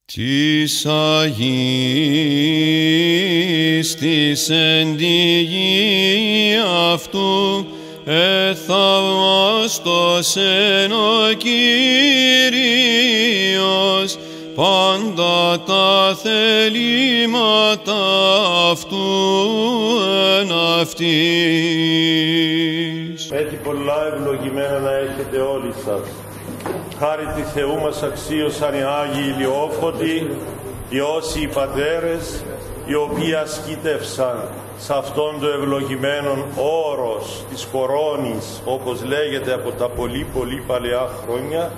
Της Αγής της εν τη γη αυτού εθαυμαστός εν ο Κύριος πάντα τα θελήματα αυτού εν αυτής. Έτσι πολλά ευλογημένα να έχετε όλοι σας. Χάρη τη Θεού μας αξίωσαν οι Άγιοι Ηλιόφωτοι, οι όσοι οι πατέρες, οι οποίοι ασκήτευσαν σε αυτόν το ευλογημένον όρος της κορώνης, όπως λέγεται από τα πολύ παλαιά χρόνια,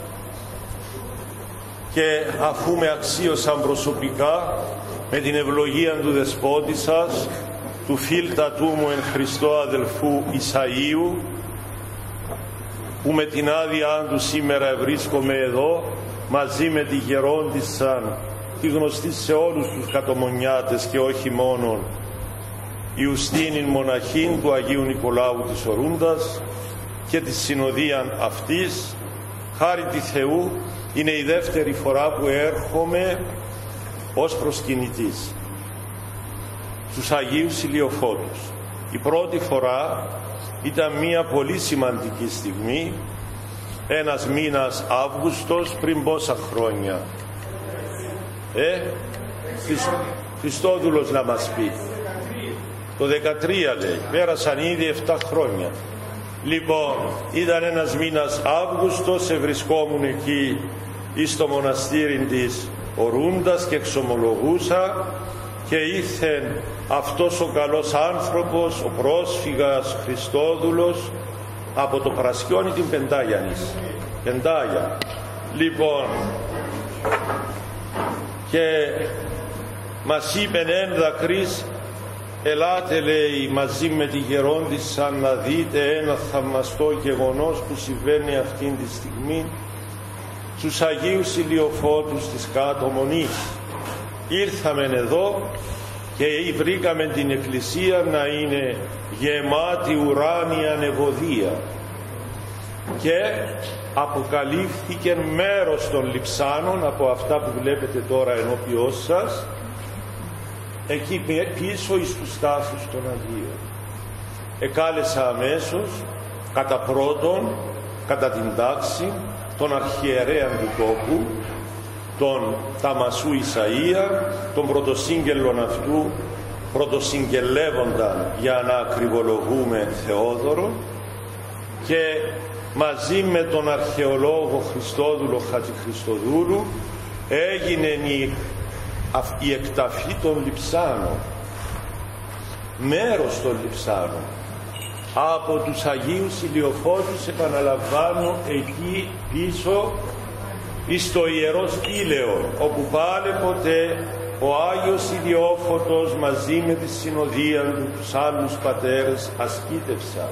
και αφού με αξίωσαν προσωπικά με την ευλογία του Δεσπότη σας, του φίλτατού μου εν Χριστώ αδελφού Ισαΐου, που με την άδειά του σήμερα βρίσκομαι εδώ μαζί με τη γερόντισσα, τη γνωστή σε όλους τους κατομονιάτες και όχι μόνον, Ιουστίνην μοναχήν του Αγίου Νικολάου της Ορούντας και τη συνοδίαν αυτής. Χάρη τη Θεού είναι η δεύτερη φορά που έρχομαι ως προσκυνητής στους Αγίους Ηλιοφώτους. Η πρώτη φορά ήταν μια πολύ σημαντική στιγμή, ένας μήνας Αύγουστος πριν πόσα χρόνια. Χριστόδουλος να μας πει. Το 13 λέει, πέρασαν ήδη 7 χρόνια. Λοιπόν, ήταν ένας μήνας Αύγουστος, ευρισκόμουν εκεί εις το μοναστήρι της Ορούντας και εξομολογούσα, και ήρθε αυτός ο καλός άνθρωπος, ο πρόσφυγας Χριστόδουλος, από το Πρασιόνι την Πεντάγιανης. Πεντάγια. Λοιπόν, και μας είπε εν δακρύς, ελάτε λέει μαζί με τη γερόντισσα να δείτε ένα θαυμαστό γεγονός που συμβαίνει αυτήν τη στιγμή στους Αγίους Ηλιοφώτους της Κάτω Μονής. Ήρθαμε εδώ και βρήκαμε την εκκλησία να είναι γεμάτη ουράνια ευωδία και αποκαλύφθηκε μέρος των λειψάνων από αυτά που βλέπετε τώρα ενώπιός σας, εκεί πίσω εις τους τάφους των Αγίων. Εκάλεσα αμέσως κατά πρώτον, κατά την τάξη, τον αρχιερέα του τόπου, τον Ταμασού Ισαΐα, τον πρωτοσύγγελον αυτού, πρωτοσυγγελεύονταν για να ακριβολογούμε Θεόδωρο, και μαζί με τον αρχαιολόγο Χριστόδουλο Χατζηχριστοδούλου έγινε η εκταφή των λειψάνων, μέρος των λειψάνων από τους Αγίους Ηλιοφώτους, επαναλαμβάνω, εκεί πίσω εις το Ιερό Σπήλαιο, όπου πάλι ποτέ ο Άγιος Ηλιόφωτος μαζί με τη συνοδεία του, τους άλλους πατέρες, ασκήτευσαν.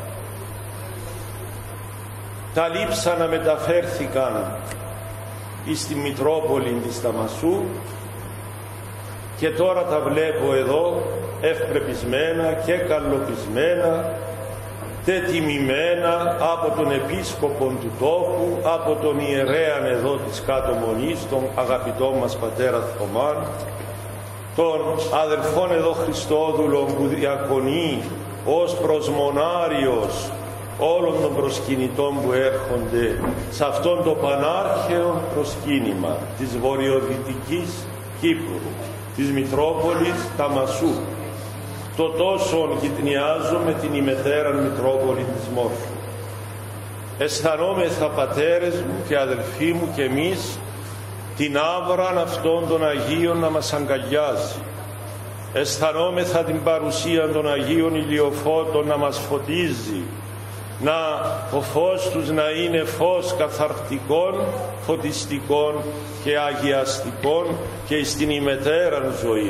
Τα λείψανα μεταφέρθηκαν εις τη Μητρόπολη της Ταμασού και τώρα τα βλέπω εδώ ευπρεπισμένα και καλοπισμένα, τετιμημένα από τον επίσκοπο του τόπου, από τον ιερέαν εδώ της Κάτω Μονής, τον αγαπητό μας πατέρα Θωμάν, τον αδελφόν εδώ Χριστόδουλο που διακονεί ως προσμονάριος όλων των προσκυνητών που έρχονται σε αυτόν το πανάρχαιο προσκύνημα της βορειοδυτικής Κύπρου, της Μητρόπολης Ταμασού, το τόσον γυτνιάζω με την ημετέραν Μητρόπολη της Μόρφου. Αισθανόμεθα πατέρες μου και αδελφοί μου και εμείς την άβραν αυτών των Αγίων να μας αγκαλιάζει. Αισθανόμεθα την παρουσία των Αγίων Ηλιοφώτων να μας φωτίζει, να ο φως τους να είναι φως καθαρτικών, φωτιστικών και αγιαστικών και στην ημετέραν ζωή.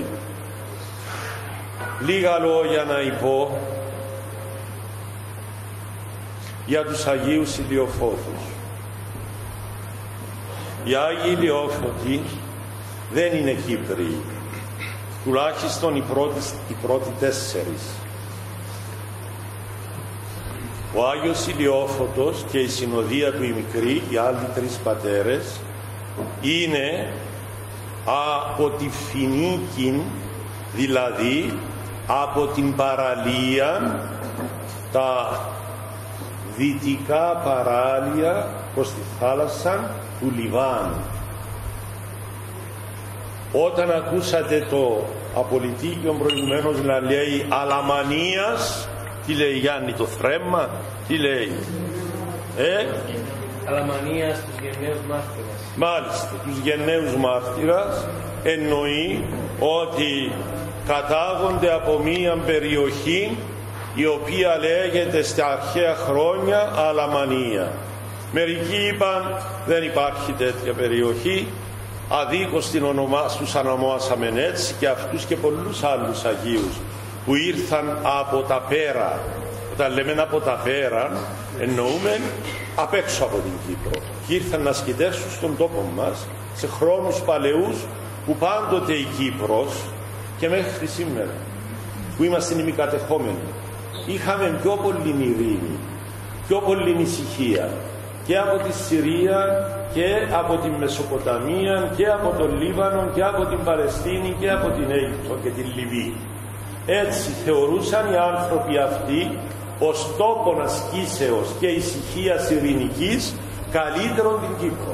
Λίγα λόγια να υπώ για τους Αγίους Ηλιοφώτους. Οι Άγιοι Ηλιόφωτοι δεν είναι Κύπροι, τουλάχιστον οι πρώτοι 4. Ο Άγιος Ηλιόφωτος και η συνοδεία του η μικρή, οι άλλοι 3 πατέρες, είναι από τη Φινίκη, δηλαδή από την παραλία, τα δυτικά παράλια προς τη θάλασσα του Λιβάνου. Όταν ακούσατε το απολυτίκιο προηγουμένως να λέει Αλαμανίας, τι λέει Γιάννη, το θρέμμα, τι λέει? Αλαμανίας τους γενναίους μάρτυρας. Μάλιστα, τους γενναίους μάρτυρας εννοεί ότι κατάγονται από μία περιοχή η οποία λέγεται στα αρχαία χρόνια Αλαμανία. Μερικοί είπαν δεν υπάρχει τέτοια περιοχή, αδίκως τους ονομάσαμε έτσι, και αυτούς και πολλούς άλλους Αγίους που ήρθαν από τα πέρα. Όταν λέμε από τα πέρα εννοούμε απ' έξω από την Κύπρο, και ήρθαν να ασκητεύσουν στον τόπο μας σε χρόνους παλαιούς, που πάντοτε η Κύπρος και μέχρι σήμερα που είμαστε ημικατεχόμενοι είχαμε πιο πολύ ειρήνη, πιο πολύ ησυχία, και από τη Συρία και από τη Μεσοποταμία και από τον Λίβανο και από την Παλαιστίνη και από την Αίγυπτο και την Λιβύη. Έτσι θεωρούσαν οι άνθρωποι αυτοί ως τόπον ασκήσεως και ησυχίας ειρηνικής καλύτερον την Κύπρο.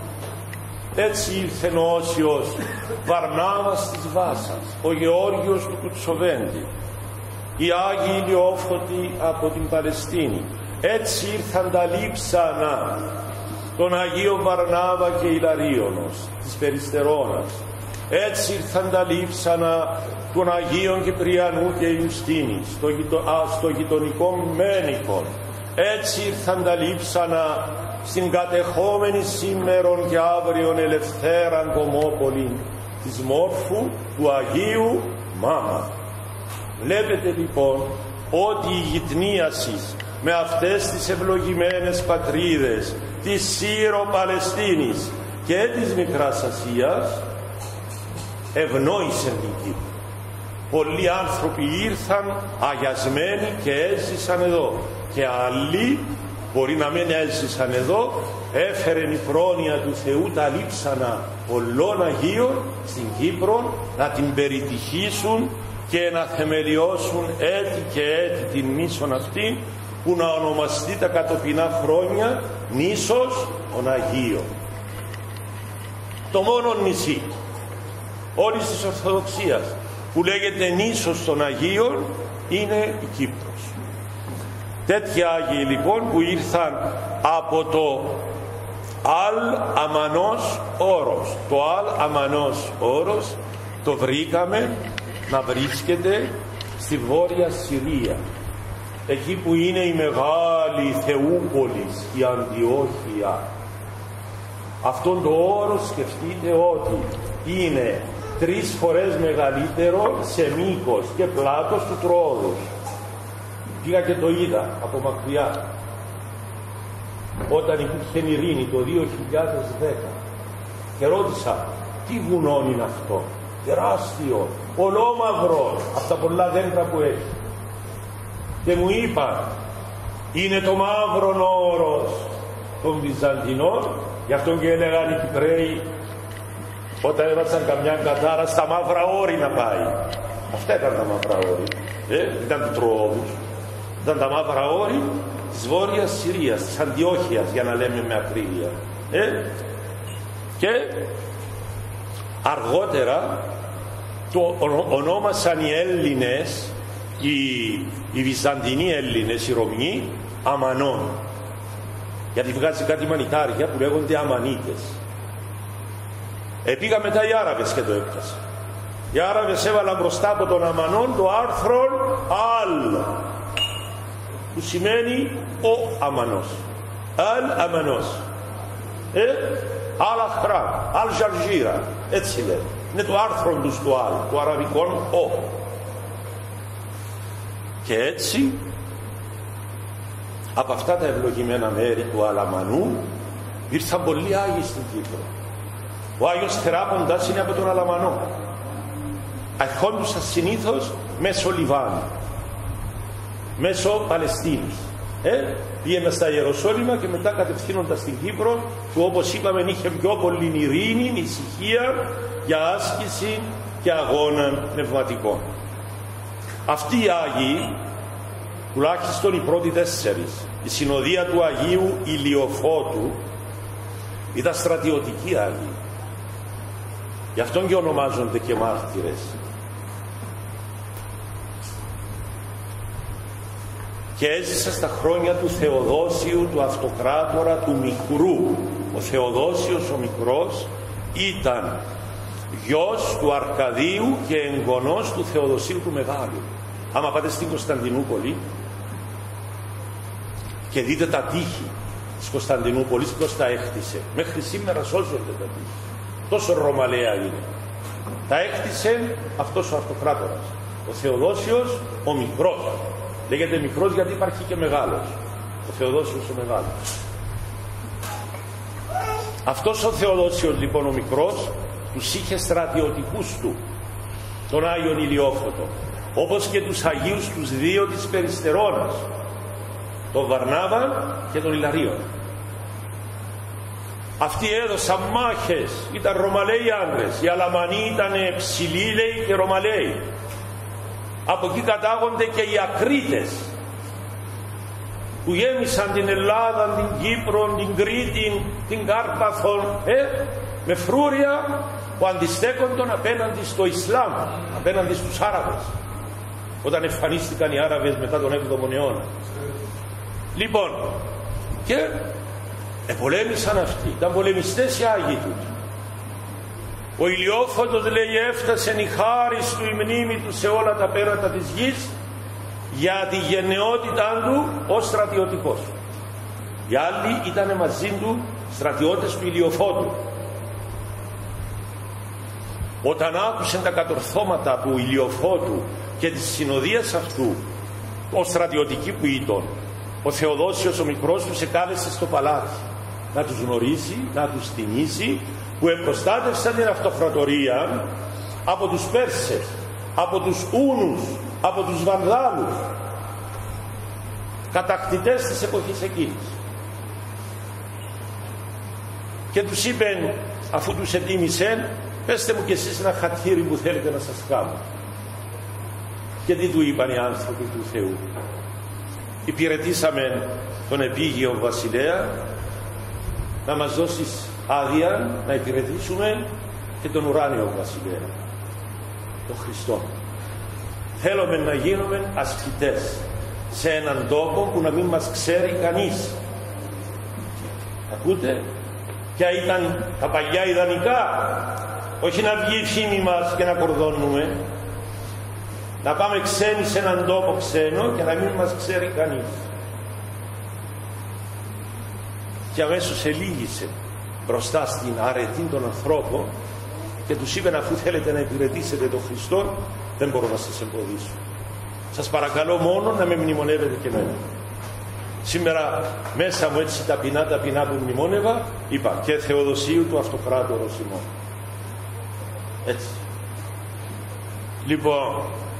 Έτσι ήρθε ο Όσιος Βαρνάβας της Βάσας, ο Γεώργιος του Κουτσοβέντη, οι Άγιοι Ηλιόφωτοι από την Παλαιστίνη. Έτσι ήρθαν τα λείψανα των Αγίων Βαρνάβα και Ιλαρίωνος της Περιστερώνας. Έτσι ήρθαν τα λείψανα των Αγίων Κυπριανού και Ιουστίνης στο γειτονικό Μένικο. Έτσι ήρθαν τα λείψανα στην κατεχόμενη σήμερον και αύριον ελευθέραν Κομόπολη της Μόρφου του Αγίου Μάμα. Βλέπετε λοιπόν ότι η γυτνίαση με αυτές τις ευλογημένες πατρίδες της Σύρο-Παλαιστίνης και της Μικράς Ασίας ευνόησε την Κύπρο. Πολλοί άνθρωποι ήρθαν αγιασμένοι και έζησαν εδώ, και άλλοι μπορεί να μην έζησαν εδώ, έφερεν η πρόνοια του Θεού τα λείψανα πολλών Αγίων στην Κύπρο να την περιτυχήσουν και να θεμελιώσουν έτη και έτη την νήσον αυτή, που να ονομαστεί τα κατοπινά χρόνια νήσος των Αγίων. Το μόνο νησί όλης της Ορθοδοξίας που λέγεται νήσος των Αγίων είναι η Κύπρος. Τέτοια Άγιοι λοιπόν που ήρθαν από το Αλ Αμανός Όρος. Το Αλ Αμανός Όρος το βρήκαμε να βρίσκεται στη Βόρεια Συρία, εκεί που είναι η μεγάλη Θεούπολης, η Αντιόχεια. Αυτόν το όρο σκεφτείτε ότι είναι 3 φορές μεγαλύτερο σε μήκος και πλάτος του Τρόδους. Πήγα και το είδα από μακριά όταν υπήρχε ειρήνη το 2010 και ρώτησα τι βουνό είναι αυτό, τεράστιο, ολόμαυρο, από τα πολλά δέντρα που έχει, και μου είπαν είναι το μαύρον όρος των Βυζαντινών. Γι' αυτό και έλεγαν οι Κυπραίοι όταν έβασαν καμιά κατάρα στα μαύρα όρη να πάει. Αυτά ήταν τα μαύρα όρη, ήταν του Τρόοδους, ήταν τα μαύρα όρη της Βόρειας Συρίας, της Αντιόχειας, για να λέμε με ακρίβεια. Και αργότερα το ονόμασαν οι Έλληνες, οι Βυζαντινοί Έλληνες, οι Ρωμιοί, Αμανών, γιατί βγάζει κάτι μανιτάρια που λέγονται Αμανίτες. Πήγα μετά οι Άραβες και το έπιασα. Οι Άραβες έβαλαν μπροστά από τον Αμανών το άρθρο Αλ, που σημαίνει ο Αμανός. Αλ Αμανός, Αλ Αχράμ, Αλ Ζαρζίρα, έτσι λένε. Είναι το άρθρο τους του Αλ, του αραβικών Ο. Και έτσι από αυτά τα ευλογημένα μέρη του Αλαμανού ήρθαν πολλοί Άγιοι στην Κύπρο. Ο Άγιος Θεράποντας είναι από τον Αλαμανό. Ερχόντουσαν συνήθως μέσω Λιβάνου, μέσω Παλαιστίνης. Πήγαινα στα Ιεροσόλυμα και μετά κατευθύνοντας στην Κύπρο, που όπως είπαμε είχε πιο πολύ ειρήνη, ησυχία για άσκηση και αγώνα πνευματικών. Αυτοί οι Άγιοι, τουλάχιστον οι πρώτοι 4, η συνοδεία του Αγίου Ηλιοφώτου, ήταν στρατιωτικοί Άγιοι. Γι' αυτόν και ονομάζονται και μάρτυρες. Και έζησα στα χρόνια του Θεοδόσιου, του Αυτοκράτορα, του Μικρού. Ο Θεοδόσιος ο Μικρός ήταν γιος του Αρκαδίου και εγγονός του Θεοδοσίου του Μεγάλου. Άμα πάτε στην Κωνσταντινούπολη και δείτε τα τείχη της Κωνσταντινούπολης, ποιος τα έκτισε. Μέχρι σήμερα σώζονται τα τείχη. Τόσο ρωμαλαία είναι. Τα έκτισε αυτός ο Αυτοκράτορας, ο Θεοδόσιος ο Μικρός. Λέγεται Μικρός γιατί υπάρχει και μεγάλος. Ο Θεοδόσιος ο Μεγάλος. Αυτός ο Θεοδόσιος λοιπόν ο Μικρός τους είχε στρατιωτικούς του, τον Άγιον Ηλιόφωτο, όπως και τους Αγίους τους 2 της Περιστερώνας, τον Βαρνάβα και τον Ιλαρίον. Αυτοί έδωσαν μάχες, ήταν Ρωμαλαίοι άντρες. Οι Αλαμανοί ήταν ψηλοί, λέει, και Ρωμαλαίοι. Από εκεί κατάγονται και οι Ακρίτες που γέμισαν την Ελλάδα, την Κύπρο, την Κρήτη, την Κάρπαθον με φρούρια που αντιστέκονταν απέναντι στο Ισλάμ, απέναντι στους Άραβες, όταν εμφανίστηκαν οι Άραβες μετά τον 7ο αιώνα. Λοιπόν, και επολέμησαν αυτοί, ήταν πολεμιστές οι Άγιοι τους. Ο Ηλιόφωτος, λέει, έφτασε η χάρις του, η μνήμη του σε όλα τα πέρατα της γης για τη γενναιότητά του ως στρατιωτικός. Οι άλλοι ήταν μαζί του στρατιώτες του Ηλιοφώτου. Όταν άκουσαν τα κατορθώματα του Ηλιοφώτου και της συνοδείας αυτού, ως στρατιωτικοί που ήταν, ο Θεοδόσιος ο Μικρός τους εκάλεσε στο παλάτι να τους γνωρίσει, να τους τιμήσει, που επροστάτευσαν την αυτοκρατορία από τους Πέρσες, από τους Ούνους, από τους Βανδάλους, κατακτητές της εποχής εκείνης. Και τους είπεν, αφού τους ετίμησεν, πέστε μου κι εσείς ένα χατήρι που θέλετε να σας κάνω. Και τι του είπαν οι άνθρωποι του Θεού? Υπηρετήσαμε τον επίγειο βασιλέα, να μας δώσεις άδεια να υπηρετήσουμε και τον ουράνιο βασιλέα, τον Χριστό. Θέλουμε να γίνουμε ασκητές σε έναν τόπο που να μην μας ξέρει κανείς. Ακούτε? Ποια ήταν τα παλιά ιδανικά? Όχι να βγει η φήμη μας και να κορδώνουμε, να πάμε ξένοι σε έναν τόπο ξένο και να μην μας ξέρει κανείς. Και αμέσως ελίγησε μπροστά στην αρετή των ανθρώπων και τους είπε, αφού θέλετε να υπηρετήσετε τον Χριστό, δεν μπορώ να σας εμποδίσω. Σας παρακαλώ μόνο να με μνημονεύετε και εμένα. Σήμερα μέσα μου έτσι ταπεινά που μνημόνευα, είπα και Θεοδοσίου του Αυτοκράτορος ημών. Έτσι. Λοιπόν,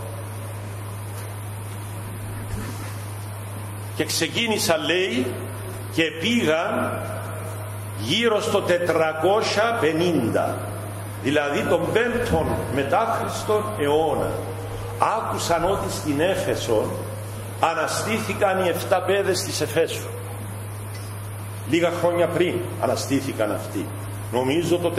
και ξεκίνησα, λέει, και πήγαν γύρω στο 450, δηλαδή τον 5ο μετά Χριστόν αιώνα. Άκουσαν ότι στην Έφεσο αναστήθηκαν οι 7 παιδες της Εφέσου. Λίγα χρόνια πριν αναστήθηκαν αυτοί. Νομίζω το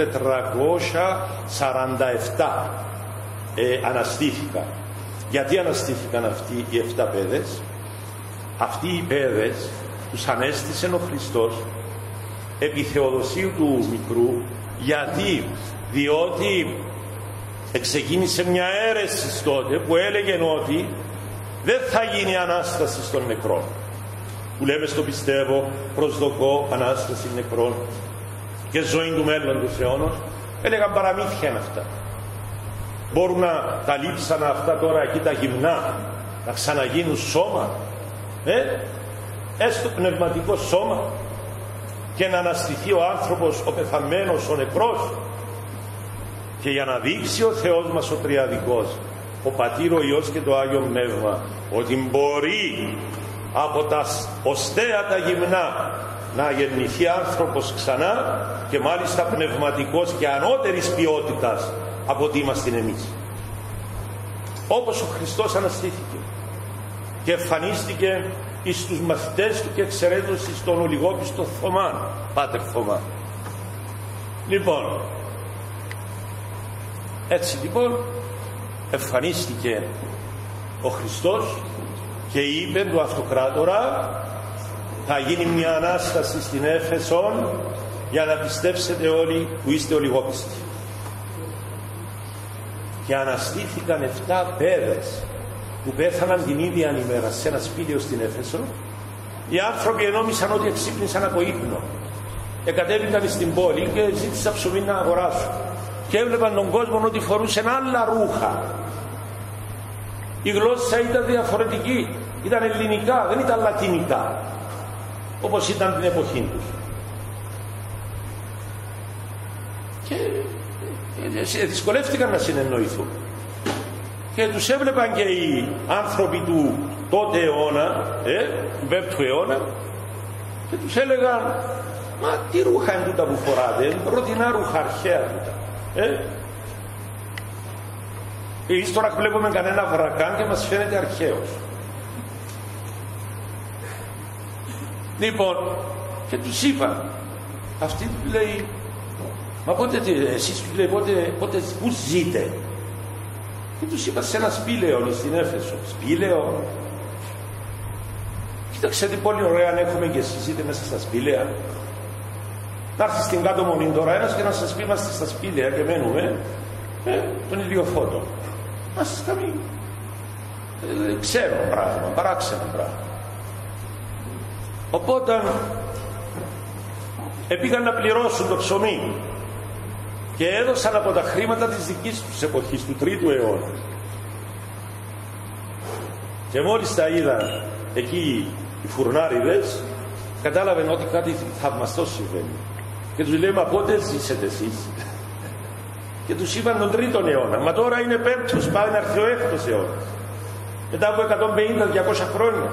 447 αναστήθηκαν. Γιατί αναστήθηκαν αυτοί οι 7 παιδες? Αυτοί οι παιδες τους ανέστησε ο Χριστός επί Θεοδοσίου του Μικρού. Γιατί? Διότι ξεκίνησε μια αίρεση τότε που έλεγε ότι δεν θα γίνει Ανάσταση των νεκρών, που λέμε στο πιστεύω, προσδοκώ Ανάσταση νεκρών και ζωή του μέλλοντος αιώνος. Έλεγαν παραμύθια είναι αυτά. Μπορούν να τα λείψαν αυτά τώρα εκεί τα γυμνά να ξαναγίνουν σώμα, έστω πνευματικό σώμα, και να αναστηθεί ο άνθρωπος, ο πεθαμένος, ο νεκρός. Και για να δείξει ο Θεός μας ο Τριαδικός, ο Πατήρ, ο Υιός και το Άγιο Πνεύμα, ότι μπορεί από τα οστέα τα γυμνά να γεννηθεί άνθρωπος ξανά, και μάλιστα πνευματικός και ανώτερης ποιότητας από ότι είμαστε εμείς. Όπως ο Χριστός αναστήθηκε και εμφανίστηκε εις τους μαθητές του και εξαιρέτως εις τον ολιγόπιστο Θωμά, Πάτερ Θωμά. Λοιπόν, έτσι λοιπόν εμφανίστηκε ο Χριστός και είπε του αυτοκράτορα, θα γίνει μια Ανάσταση στην Έφεσον για να πιστέψετε όλοι που είστε ολιγόπιστοι. Και αναστήθηκαν 7 παιδες που πέθαναν την ίδια ημέρα σε ένα σπήλαιο στην Έφεσο. Οι άνθρωποι ενόμισαν ότι εξύπνησαν από ύπνο. Εκατέβηκαν στην πόλη και ζήτησαν ψωμί να αγοράσουν. Και έβλεπαν τον κόσμο ότι φορούσαν άλλα ρούχα. Η γλώσσα ήταν διαφορετική. Ήταν ελληνικά, δεν ήταν λατινικά, όπως ήταν την εποχή τους. Και δυσκολεύτηκαν να συνεννοηθούν. Και τους έβλεπαν και οι άνθρωποι του τότε αιώνα, του 5ου αιώνα, και τους έλεγαν, μα τι ρούχα είναι τούτα που φοράτε, ροτινά ρούχα, αρχαία τούτα. Εμείς τώρα βλέπουμε κανένα βρακάν και μας φαίνεται αρχαίος. Λοιπόν, και τους είπαν, αυτή του λέει, μα πότε εσείς του λέει, πότε πού ζείτε? Και τους είπα, σε ένα σπήλαιο στην Έφεσο. Σπήλαιο? Κοίταξε τι πολύ ωραία αν έχουμε και εσείς ζείτε μέσα στα σπήλαια. Να έρθει στην κάτω μονή τώρα ένας και να σας πει, είμαστε στα σπήλαια και μένουμε τον ηλιοφώτο. Να σας κάνει ξέρω πράγμα, παράξενο πράγμα. Οπότε πήγαν να πληρώσουν το ψωμί και έδωσαν από τα χρήματα της δικής τους εποχής, του 3ου αιώνα. Και μόλις τα είδαν εκεί οι φουρνάριδες, κατάλαβαν ότι κάτι θαυμαστό συμβαίνει. Και τους λέει, μα πότε ζήσετε εσείς? Και τους είπαν τον 3ο αιώνα. Μα τώρα είναι 5ος, πάει να έρθει ο 6ος αιώνας. Μετά από 150-200 χρόνια.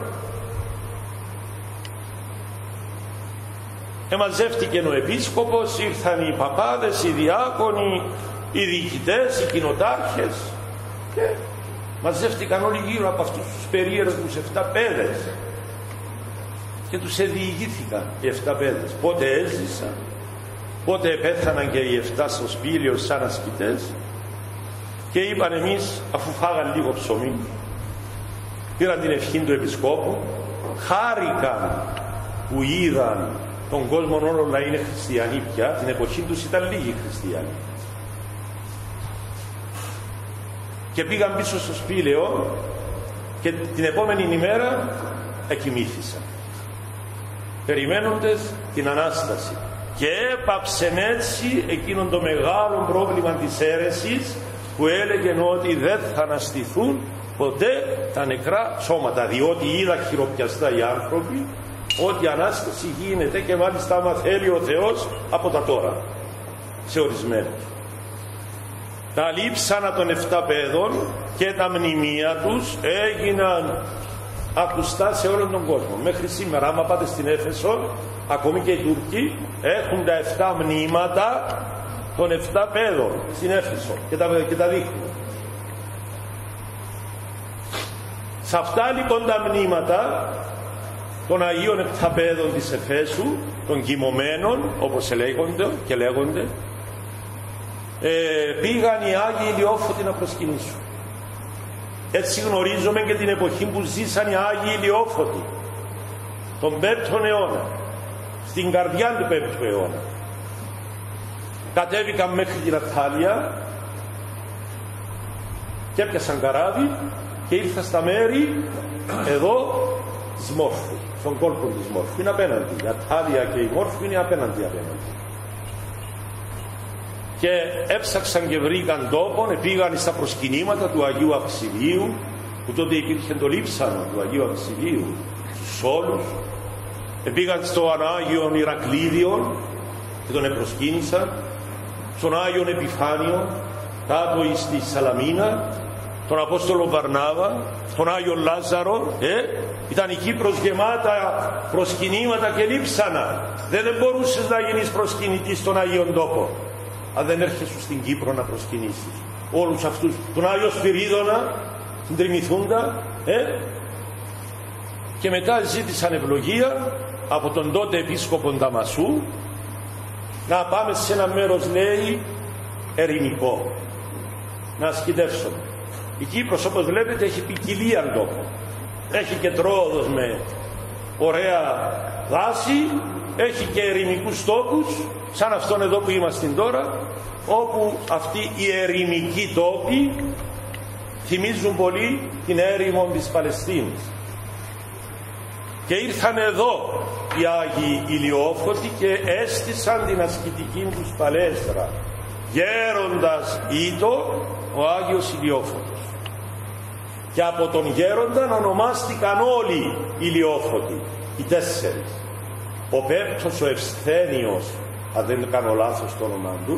Μαζεύτηκε ο επίσκοπος, ήρθαν οι παπάδες, οι διάκονοι, οι διοικητές, οι κοινοτάρχες, και μαζεύτηκαν όλοι γύρω από αυτούς τους περίεργους 7 παιδες και τους διηγήθηκαν οι 7 παιδες πότε έζησαν, πότε πέθαναν και οι 7 στο σπήλαιο σαν ασκητές. Και είπαν, εμείς αφού φάγαν λίγο ψωμί, πήραν την ευχή του επισκόπου, χάρηκαν που είδαν τον κόσμο όλο να είναι χριστιανοί πια. Την εποχή τους ήταν λίγοι χριστιανοί. Και πήγαν πίσω στο σπήλαιο και την επόμενη ημέρα εκοιμήθησαν, περιμένοντες την Ανάσταση. Και έπαψεν έτσι εκείνον το μεγάλο πρόβλημα της αίρεσης που έλεγε ότι δεν θα αναστηθούν ποτέ τα νεκρά σώματα, διότι είδα χειροπιαστά οι άνθρωποι ότι η Ανάσταση γίνεται, και μάλιστα άμα θέλει ο Θεός από τα τώρα σε ορισμένους. Τα λείψανα των 7 παιδών και τα μνημεία τους έγιναν ακουστά σε όλον τον κόσμο. Μέχρι σήμερα άμα πάτε στην Έφεσο, ακόμη και οι Τούρκοι έχουν τα 7 μνήματα των 7 παιδών στην Έφεσο και τα δείχνουν. Σε αυτά λοιπόν τα μνήματα των Αγίων Επταπέδων της Εφέσου, των κοιμωμένων όπως λέγονται, πήγαν οι Άγιοι Ηλιόφωτοι να προσκυνήσουν. Έτσι γνωρίζουμε και την εποχή που ζήσαν οι Άγιοι Ηλιόφωτοι, τον 5ο αιώνα, στην καρδιά του 5ου αιώνα. Κατέβηκαν μέχρι την Αττάλεια και έπιασαν καράβι και ήρθαν στα μέρη εδώ της Μόρφου, στον κόλπο της Μόρφου. Είναι απέναντι. Η Αττάλεια και η Μόρφου είναι απέναντι. Και έψαξαν και βρήκαν τόπον, πήγαν στα προσκυνήματα του Αγίου Αυξηλίου, που τότε υπήρχε το λείψανο του Αγίου Αυξηλίου στους όλους. Πήγαν στον Άγιον Ηρακλήδιο και τον επροσκύνησαν, στον Άγιον Επιφάνιο κάτω στη Σαλαμίνα, τον Απόστολο Βαρνάβα στον Άγιο Λάζαρο, ήταν η Κύπρος γεμάτα προσκυνήματα και λείψανα. Δεν μπορούσες να γίνεις προσκυνητής στον Άγιον Τόπο αν δεν έρχεσαι στην Κύπρο να προσκυνήσεις όλους αυτούς, τον Άγιο Σπυρίδωνα, την Τριμηθούντα, και μετά ζήτησαν ευλογία από τον τότε επίσκοπο Δαμασού να πάμε σε ένα μέρος, λέει, ερημικό, να ασκητεύσουμε. Η Κύπρος, όπως βλέπετε, έχει ποικιλία τόπο. Έχει και Τρόοδος με ωραία δάση, έχει και ερημικούς τόπους, σαν αυτόν εδώ που είμαστε τώρα, όπου αυτοί οι ερημικοί τόποι θυμίζουν πολύ την έρημο της Παλαιστίνης. Και ήρθαν εδώ οι Άγιοι Ηλιόφωτοι και έστησαν την ασκητική τους παλέστρα. Γέροντας ήτο ο Άγιος Ηλιόφωτος. Και από τον γέροντα ονομάστηκαν όλοι οι Ηλιόφωτοι, οι 4. Ο πέμπτος, ο Ευσθένιος, αν δεν κάνω λάθος το όνομα του,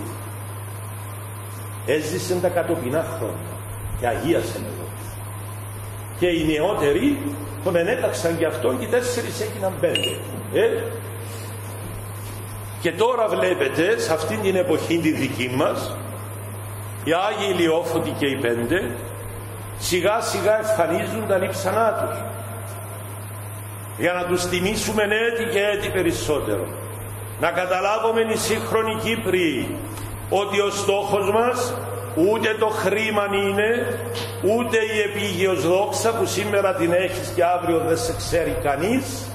έζησε τα κατοπινά χρόνια και αγίασε εδώ. Και οι νεότεροι τον ενέταξαν και αυτόν και οι 4 έγιναν 5. Και τώρα βλέπετε, σε αυτήν την εποχή τη δική μας, οι Άγιοι Ηλιόφωτοι και οι 5 σιγά σιγά εμφανίζουν τα λείψανά τους, για να τους τιμήσουμε έτη και έτη περισσότερο. Να καταλάβουμε οι σύγχρονοι Κύπροι ότι ο στόχος μας ούτε το χρήμα είναι, ούτε η επίγειος δόξα που σήμερα την έχεις και αύριο δεν σε ξέρει κανείς,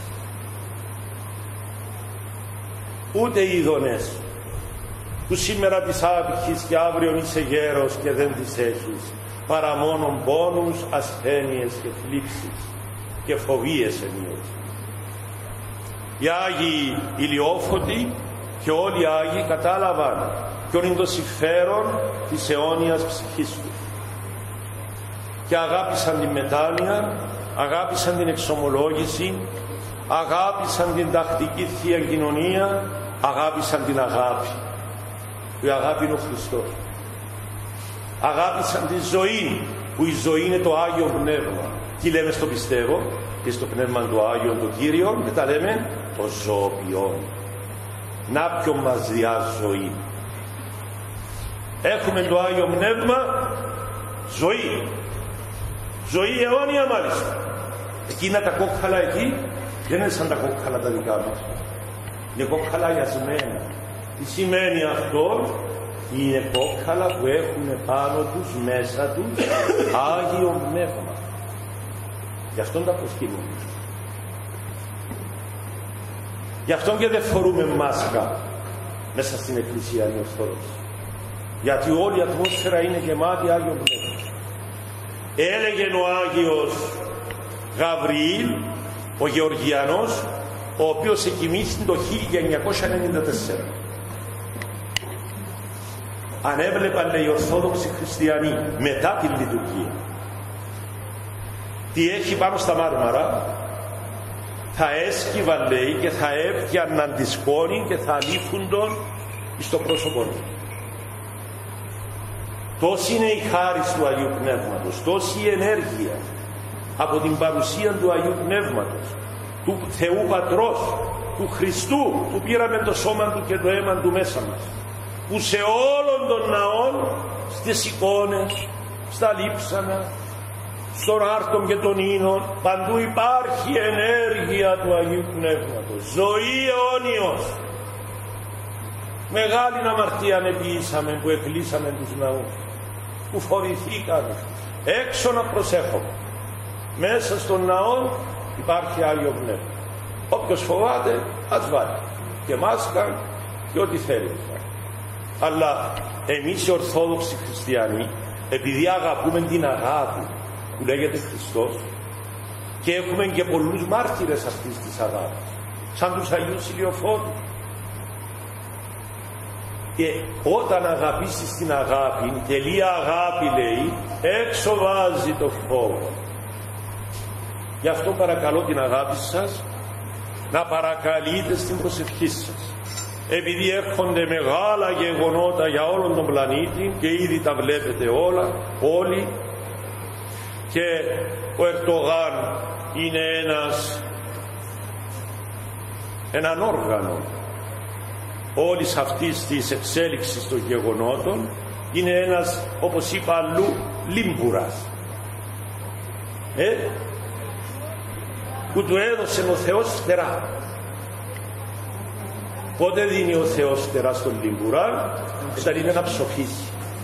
ούτε οι ειδονές που σήμερα τις άπηχεις και αύριο είσαι γέρος και δεν τις έχεις, παρά μόνον πόνους, ασθένειες και θλίψεις και φοβίες ενίοτε. Οι Άγιοι Ηλιόφωτοι και όλοι οι Άγιοι κατάλαβαν ποιον είναι το συμφέρον της αιώνιας ψυχής τους και αγάπησαν την μετάνοια, αγάπησαν την εξομολόγηση, αγάπησαν την τακτική Θεία Κοινωνία, αγάπησαν την αγάπη. Η αγάπη είναι ο Χριστός. Αγάπησαν τη ζωή, που η ζωή είναι το Άγιο Πνεύμα. Τι λέμε στο πιστεύω και στο Πνεύμα του Άγιον το Κύριο, και τα λέμε το ζωοποιόν. Να ποιο μας διά ζωή. Έχουμε το Άγιο Πνεύμα, ζωή. Ζωή αιώνια μάλιστα. Εκείνα τα κόκκαλα εκεί δεν είναι σαν τα κόκκαλα τα δικά μας. Είναι κόκκαλα γιασμένα. Τι σημαίνει αυτό? Είναι κόκκαλα που έχουν πάνω τους, μέσα τους, Άγιο Πνεύμα. Γι' αυτόν τα προσκυνούμε. Γι' αυτόν και δεν φορούμε μάσκα μέσα στην Εκκλησία η Ορθόδοξη. Γιατί όλη η ατμόσφαιρα είναι γεμάτη Άγιο Πνεύμα. Έλεγε ο Άγιος Γαβριήλ, ο Γεωργιανός, ο οποίος εκοιμήθη το 1994. Αν έβλεπαν, λέει, οι Ορθόδοξοι Χριστιανοί μετά την λειτουργία τι έχει πάνω στα μάρμαρα, θα έσκυβαν, λέει, και θα έπιαναν τη σκόνη και θα λείφουν τον στο πρόσωπό του. Τόση είναι η χάρις του Αγίου Πνεύματος, τόση η ενέργεια από την παρουσία του Αγίου Πνεύματος, του Θεού Πατρός, του Χριστού, που πήραμε το σώμα του και το αίμα του μέσα μας, που σε όλων των ναών, στις εικόνες, στα λείψανα, στον άρτον και των ίνων, παντού υπάρχει ενέργεια του Αγίου Πνεύματος, ζωή αιώνιος. Μεγάλη αμαρτία ανεποιήσαμε που εκκλείσαμε τους ναούς, που φοβηθήκαμε. Έξω να προσέχουμε. Μέσα στον ναό υπάρχει Άγιο Πνεύμα. Όποιος φοβάται, ας βάλει και μάσκα και ό,τι θέλει. Αλλά εμείς οι Ορθόδοξοι Χριστιανοί, επειδή αγαπούμε την αγάπη που λέγεται Χριστός και έχουμε και πολλούς μάρτυρες αυτής της αγάπης, σαν τους Αγίους Ηλιοφώτους, και όταν αγαπήσεις την αγάπη, η τελεία αγάπη, λέει, έξω βάζει το φόβο. Γι' αυτό παρακαλώ την αγάπη σας να παρακαλείτε στην προσευχή σας, επειδή έρχονται μεγάλα γεγονότα για όλον τον πλανήτη και ήδη τα βλέπετε όλα, όλοι, και ο Ερντογάν είναι έναν όργανο όλης αυτής της εξέλιξης των γεγονότων, είναι ένας, όπως είπα αλλού, λίμπουρας που του έδωσε ο Θεός φτερά. Πότε δίνει ο Θεός φτερά στον λίμπουρα? Όταν είναι να ψοφήσει.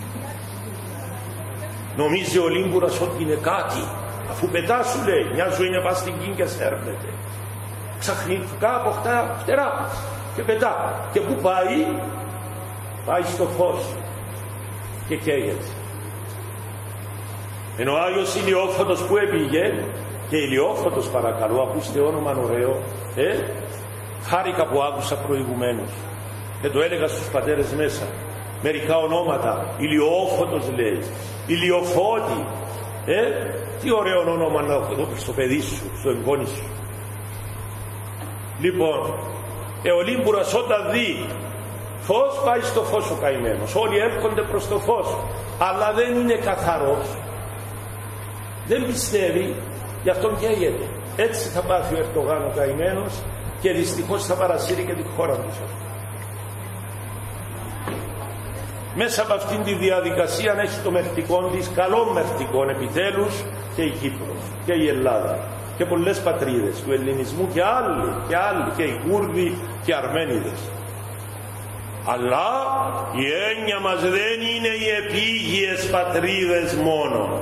Νομίζει ο λίμπουρας ότι είναι κάτι, αφού πετά, σου λέει, μια ζωή να πας στην κίνη και σέρνεται, ξαφνικά αποκτά φτερά και πετά. Και πού πάει? Πάει στο φως και καίγεται. Ενώ ο Άγιος Ηλιόφωτος που έπηγε, και Ηλιόφωτος, παρακαλώ, ακούστε όνομα ωραίο, χάρηκα που άκουσα προηγουμένως και το έλεγα στους πατέρες μέσα, μερικά ονόματα. Ηλιόφωτος λέει, Ηλιοφώτη, τι ωραίο όνομα να δώσεις στο παιδί σου, στο εγγόνι σου. Λοιπόν, ο Λίμπουρας όταν δει φως, πάει στο φως ο καημένος. Όλοι έρχονται προς το φως, αλλά δεν είναι καθαρός, δεν πιστεύει, γι' αυτόν καίγεται. Έτσι θα πάθει ο Ερντογάν ο καημένος και δυστυχώς θα παρασύρει και τη χώρα του. Μέσα από αυτήν τη διαδικασία έχει το μερτικό της, καλό μερτικό επιτέλους, και η Κύπρος και η Ελλάδα και πολλές πατρίδες του ελληνισμού και άλλοι και οι Κούρδοι και οι Αρμένιδες. Αλλά η έννοια μας δεν είναι οι επίγειες πατρίδες μόνο.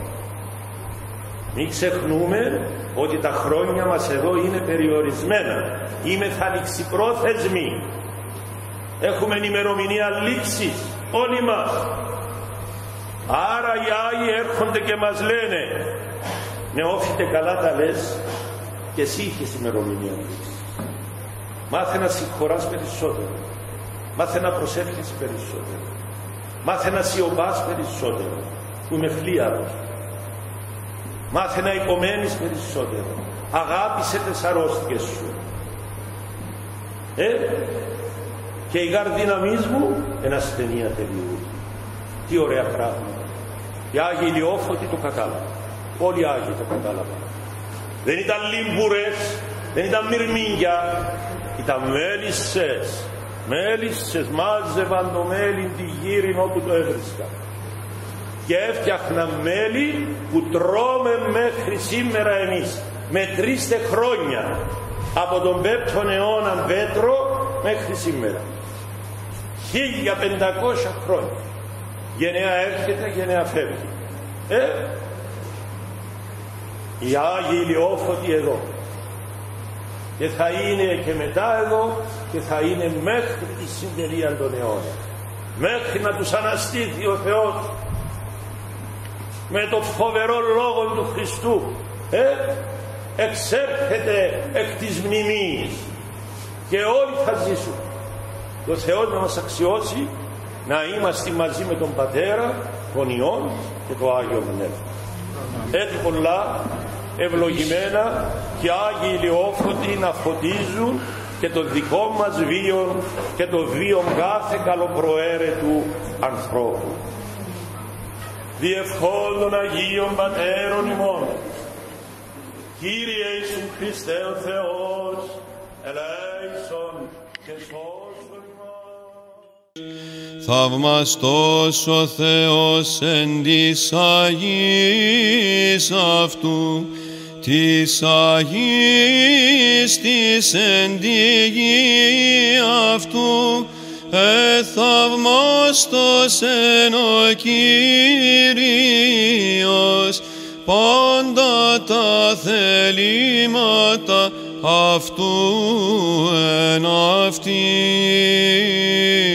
Μην ξεχνούμε ότι τα χρόνια μας εδώ είναι περιορισμένα, είμαι θαλιξιπρόθεσμοι, έχουμε ημερομηνία λήξης όλοι μας. Άρα οι Άγιοι έρχονται και μας λένε, νεόφιτε, καλά τα λες, και εσύ είχες ημερομηνία λήξης. Μάθε να συγχωράς περισσότερο, μάθε να προσεύχεσαι περισσότερο, μάθε να σιωπάς περισσότερο, που είμαι φλίαρος, μάθε να υπομένεις περισσότερο, αγάπησε τις αρρώστιες σου, και η γαρδύναμής μου ένα ασθενεία τελειούει. Τι ωραία πράγματα. Οι Άγιοι Ηλιόφωτοι το κατάλαβαν, όλοι οι Άγιοι το κατάλαβαν. Δεν ήταν λίμπουρες, δεν ήταν μυρμήγκια, ήταν μέλισσες, μάζευαν το μέλι τη γύριν όπου το έβρισκαν και έφτιαχναν μέλι που τρώμε μέχρι σήμερα εμείς. Μετρήστε χρόνια από τον 5ο αιώνα Πέτρο μέχρι σήμερα, 1500 χρόνια. Γενναία έρχεται, γενναία φεύγει. Οι Άγιοι Ηλιόφωτοι εδώ, και θα είναι και μετά εδώ, και θα είναι μέχρι τη συντελεία των αιώνων, μέχρι να τους αναστήθει ο Θεός με το φοβερό λόγο του Χριστού. Εξέρχεται εκ της μνημής και όλοι θα ζήσουν. Ο Θεός να μας αξιώσει να είμαστε μαζί με τον Πατέρα, τον Υιόν και το Άγιο Πνεύμα. Έτσι πολλά ευλογημένα και Άγιοι Ηλιόφωτοι να φωτίζουν και το δικό μας βίο και το βίο κάθε καλοπροαίρετου ανθρώπου. Διευχών των Αγίων Πατέρων ημών, Κύριε Ιησού Χριστέ ο Θεός, ελέησον και σώσον ημάς. Θαυμαστός ο Θεός εν της Αγίας αυτού, της Αγίας της εν τη γη αυτού, θαυμαστός εν ο Κύριος, πάντα τα θελήματα αυτού εν αυτήν.